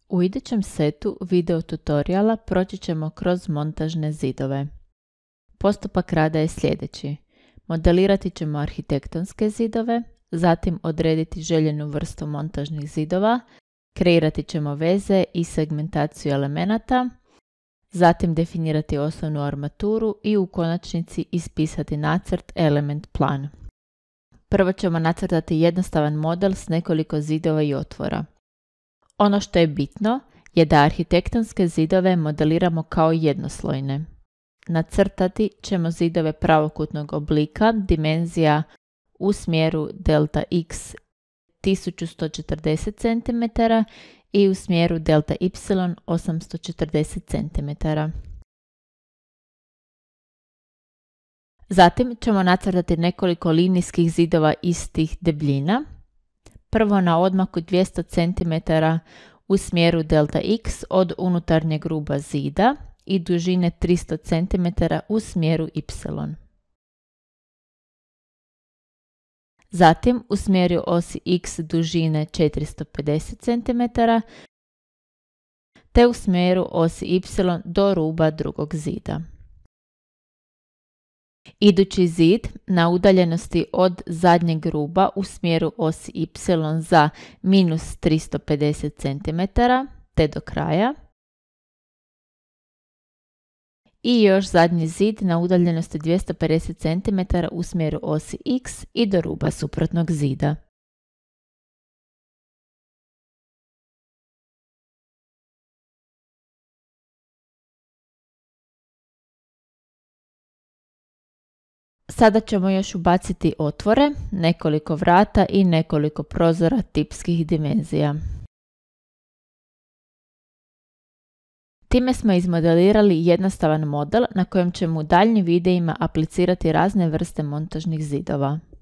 U idućem setu video tutoriala proći ćemo kroz montažne zidove. Postupak rada je sljedeći. Modelirati ćemo arhitektonske zidove, zatim odrediti željenu vrstu montažnih zidova, kreirati ćemo veze i segmentaciju elemenata, zatim definirati osnovnu armaturu i u konačnici ispisati nacrt element plan. Prvo ćemo nacrtati jednostavan model s nekoliko zidova i otvora. Ono što je bitno je da arhitektonske zidove modeliramo kao jednoslojne. Nacrtati ćemo zidove pravokutnog oblika, dimenzija u smjeru delta x 1140 cm i u smjeru delta y 840 cm. Zatim ćemo nacrtati nekoliko linijskih zidova istih debljina. Prvo na odmaku 200 cm u smjeru delta x od unutarnjeg ruba zida i dužine 300 cm u smjeru y. Zatim u smjeru osi x dužine 450 cm te u smjeru osi y do ruba drugog zida. Idući zid na udaljenosti od zadnjeg ruba u smjeru osi y za minus 350 cm te do kraja. I još zadnji zid na udaljenosti 250 cm u smjeru osi x i do ruba suprotnog zida. Sada ćemo još ubaciti otvore, nekoliko vrata i nekoliko prozora tipskih dimenzija. Time smo izmodelirali jednostavan model na kojem ćemo u daljnjim videima aplicirati razne vrste montažnih zidova.